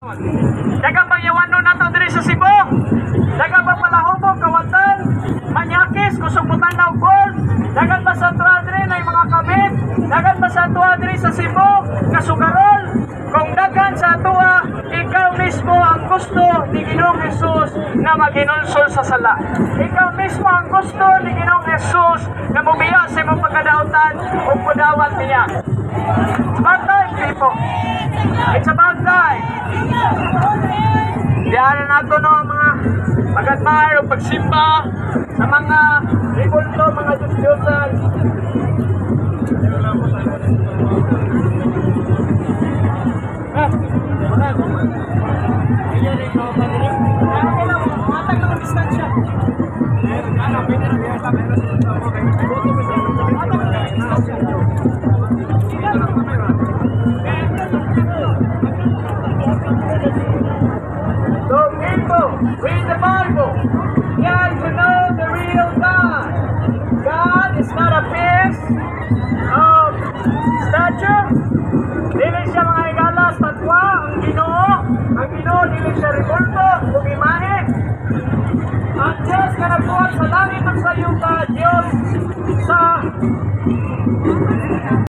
Daga pangyawanon nato diri sa Cebu. Daga pa palahubog kawatan, manyakis kusog butanaw gold. Dagan ba sa tuwa diri na mga kabit. Dagan ba sa tuwa diri sa Cebu nga sugarol. Kung dagan sa tuwa, ikaw mismo ang gusto ni Ginoong Jesus na maginulsol sa sala. Ikaw mismo ang gusto ni Ginoong Jesus na mubiya sa imong pagkadautan o pudawat niya. It's about time, people. It's about time. Diyan na ito no, mga pag-admire o pagsimba sa mga ribulto, mga Diyos-Diyosan. So people, read the Bible. You have to know the real God. God is not a piece of statue. Dili siya mga igalas, tatwa, ang Ginoo. Ang Ginoo, dili siya ribulto, o imahe. Ang Diyos na nagbuhat sa langit at sa yutan.